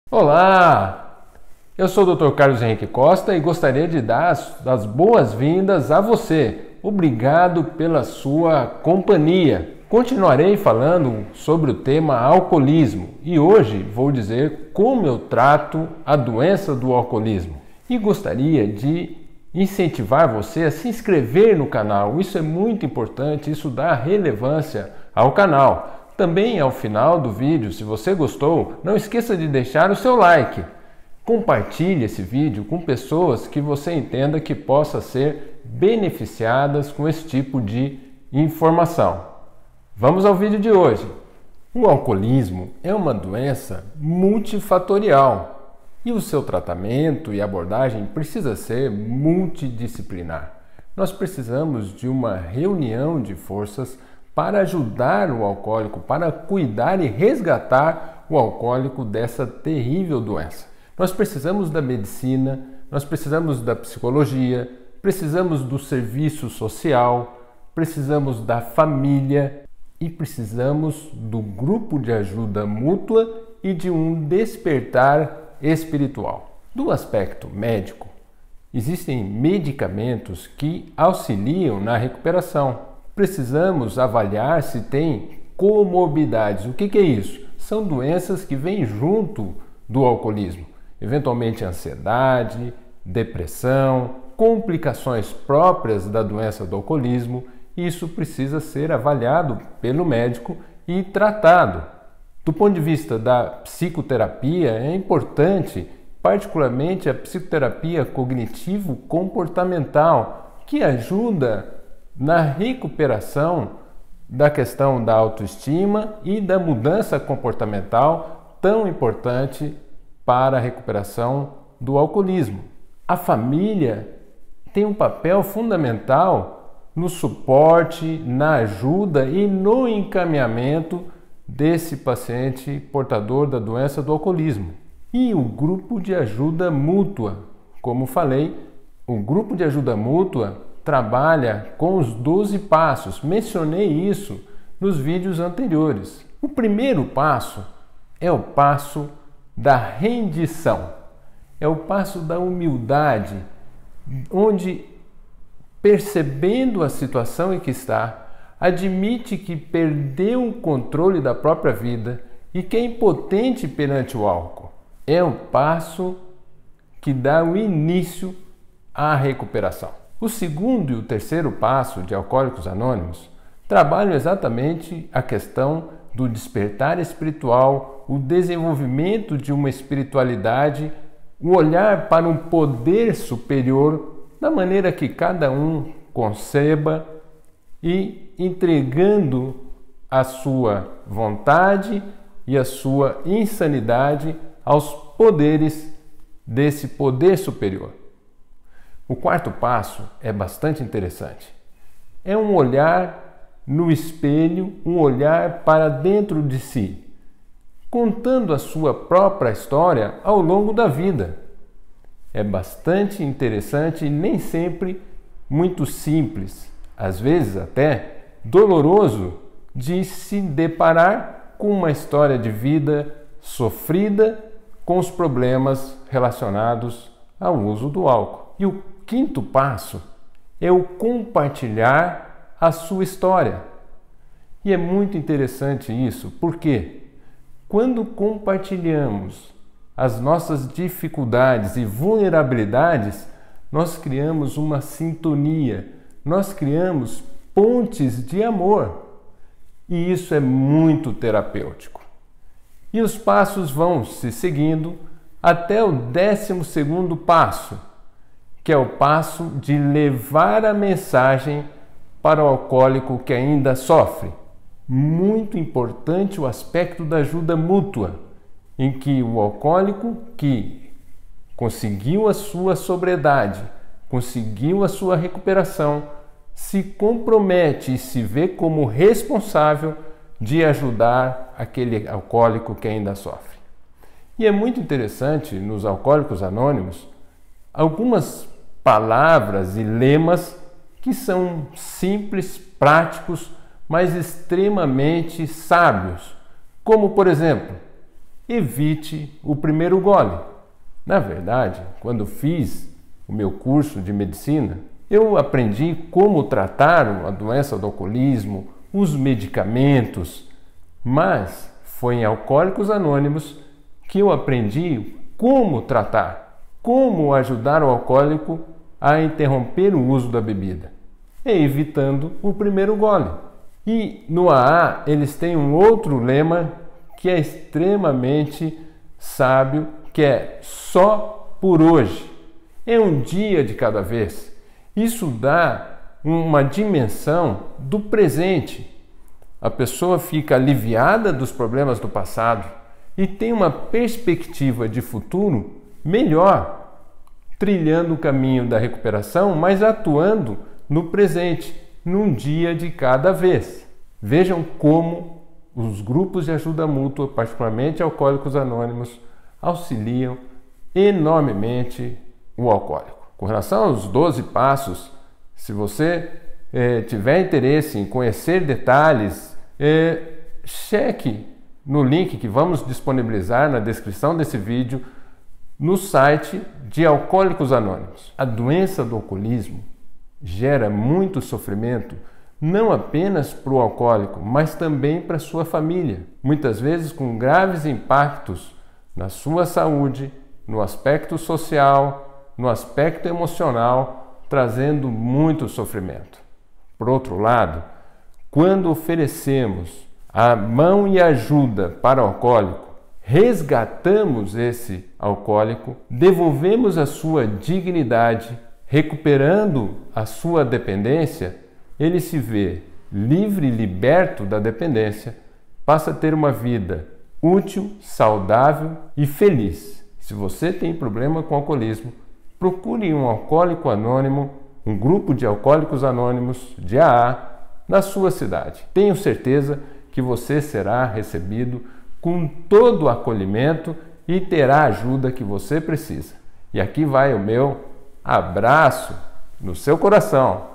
Olá, eu sou o Dr. Carlos Henrique Costa e gostaria de dar as boas-vindas a você. Obrigado pela sua companhia. Continuarei falando sobre o tema alcoolismo e hoje vou dizer como eu trato a doença do alcoolismo. E gostaria de incentivar você a se inscrever no canal. Isso é muito importante, isso dá relevância ao canal. Também ao final do vídeo, se você gostou, não esqueça de deixar o seu like. Compartilhe esse vídeo com pessoas que você entenda que possa ser beneficiadas com esse tipo de informação. Vamos ao vídeo de hoje. O alcoolismo é uma doença multifatorial e o seu tratamento e abordagem precisa ser multidisciplinar. Nós precisamos de uma reunião de forças para ajudar o alcoólico, para cuidar e resgatar o alcoólico dessa terrível doença. Nós precisamos da medicina, nós precisamos da psicologia, precisamos do serviço social, precisamos da família e precisamos do grupo de ajuda mútua e de um despertar espiritual. Do aspecto médico, existem medicamentos que auxiliam na recuperação. Precisamos avaliar se tem comorbidades. O que é isso? São doenças que vêm junto do alcoolismo. Eventualmente ansiedade, depressão, complicações próprias da doença do alcoolismo. Isso precisa ser avaliado pelo médico e tratado. Do ponto de vista da psicoterapia, é importante, particularmente a psicoterapia cognitivo-comportamental, que ajuda na recuperação da questão da autoestima e da mudança comportamental tão importante para a recuperação do alcoolismo. A família tem um papel fundamental no suporte, na ajuda e no encaminhamento desse paciente portador da doença do alcoolismo. E o grupo de ajuda mútua, como falei, o grupo de ajuda mútua trabalha com os 12 passos. Mencionei isso nos vídeos anteriores. O primeiro passo é o passo da rendição. É o passo da humildade, onde, percebendo a situação em que está, admite que perdeu o controle da própria vida e que é impotente perante o álcool. É um passo que dá o início à recuperação. O segundo e o terceiro passo de Alcoólicos Anônimos trabalham exatamente a questão do despertar espiritual, o desenvolvimento de uma espiritualidade, o olhar para um poder superior, da maneira que cada um conceba e entregando a sua vontade e a sua insanidade aos poderes desse poder superior. O quarto passo é bastante interessante. É um olhar no espelho, um olhar para dentro de si, contando a sua própria história ao longo da vida. É bastante interessante e nem sempre muito simples, às vezes até doloroso, de se deparar com uma história de vida sofrida com os problemas relacionados ao uso do álcool. E o quinto passo é o compartilhar a sua história. E é muito interessante isso, porque quando compartilhamos as nossas dificuldades e vulnerabilidades, nós criamos uma sintonia, nós criamos pontes de amor. E isso é muito terapêutico. E os passos vão se seguindo até o 12º passo, que é o passo de levar a mensagem para o alcoólico que ainda sofre. Muito importante o aspecto da ajuda mútua, em que o alcoólico que conseguiu a sua sobriedade, conseguiu a sua recuperação, se compromete e se vê como responsável de ajudar aquele alcoólico que ainda sofre. E é muito interessante nos Alcoólicos Anônimos algumas palavras e lemas que são simples, práticos, mas extremamente sábios. Como, por exemplo, evite o primeiro gole. Na verdade, quando fiz o meu curso de medicina, eu aprendi como tratar a doença do alcoolismo, os medicamentos, mas foi em Alcoólicos Anônimos que eu aprendi como tratar, como ajudar o alcoólico a interromper o uso da bebida, evitando o primeiro gole. E no AA eles têm um outro lema que é extremamente sábio, que é só por hoje. É um dia de cada vez. Isso dá uma dimensão do presente. A pessoa fica aliviada dos problemas do passado e tem uma perspectiva de futuro melhor, trilhando o caminho da recuperação, mas atuando no presente, num dia de cada vez. Vejam como os grupos de ajuda mútua, particularmente Alcoólicos Anônimos, auxiliam enormemente o alcoólico. Com relação aos 12 passos, se você tiver interesse em conhecer detalhes, cheque no link que vamos disponibilizar na descrição desse vídeo no site de Alcoólicos Anônimos. A doença do alcoolismo gera muito sofrimento, não apenas para o alcoólico, mas também para a sua família, muitas vezes com graves impactos na sua saúde, no aspecto social, no aspecto emocional, trazendo muito sofrimento. Por outro lado, quando oferecemos a mão e ajuda para o alcoólico, resgatamos esse alcoólico, devolvemos a sua dignidade, recuperando a sua dependência, ele se vê livre e liberto da dependência, passa a ter uma vida útil, saudável e feliz. Se você tem problema com alcoolismo, procure um alcoólico anônimo, um grupo de alcoólicos anônimos de AA na sua cidade. Tenho certeza que você será recebido com todo o acolhimento e terá a ajuda que você precisa. E aqui vai o meu abraço no seu coração.